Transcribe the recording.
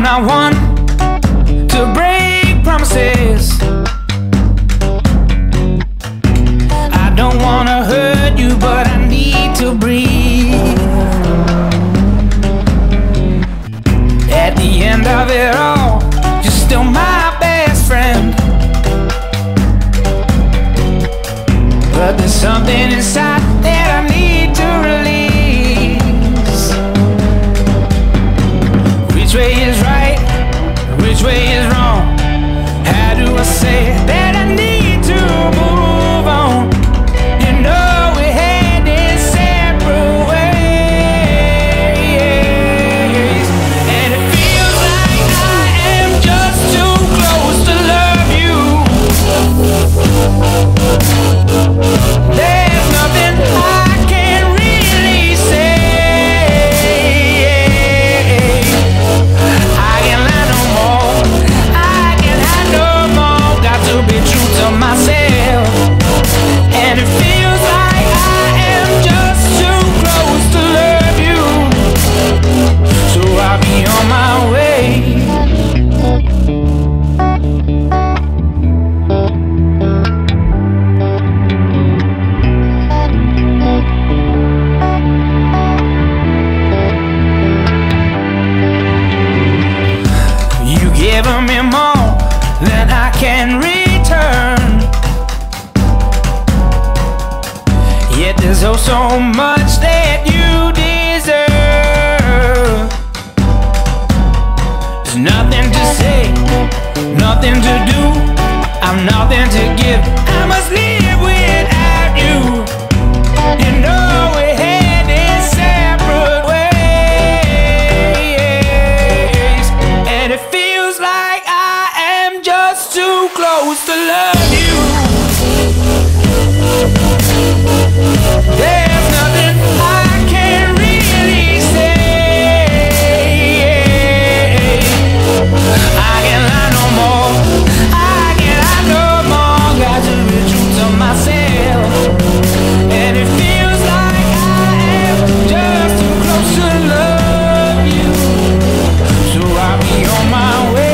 not one to break promises. I don't wanna hurt you, but I need to breathe. At the end of it all, you're still my best friend. But there's something inside that I need to release. Which way is right? Which way is wrong? How do I say that I need to move on? You know we had this separate ways, and it feels like I am just too close to love you. There's nothing I can really say. I can't lie no more. I can't hide no more. Got to be true to myself. And it feels like I am just too close to love you. So I'll be on my way. You giving me more than I can return. Yet there's oh so much that you deserve. There's nothing to say, nothing to do. I'm nothing to give. I must live without you. You know we had this separate ways, and it feels like I am just too close to love you. There's nothing I can really say. I can't lie no more. I can't lie no more. Got to be true to myself. And it feels like I am just too close to love you. So I'll be on my way.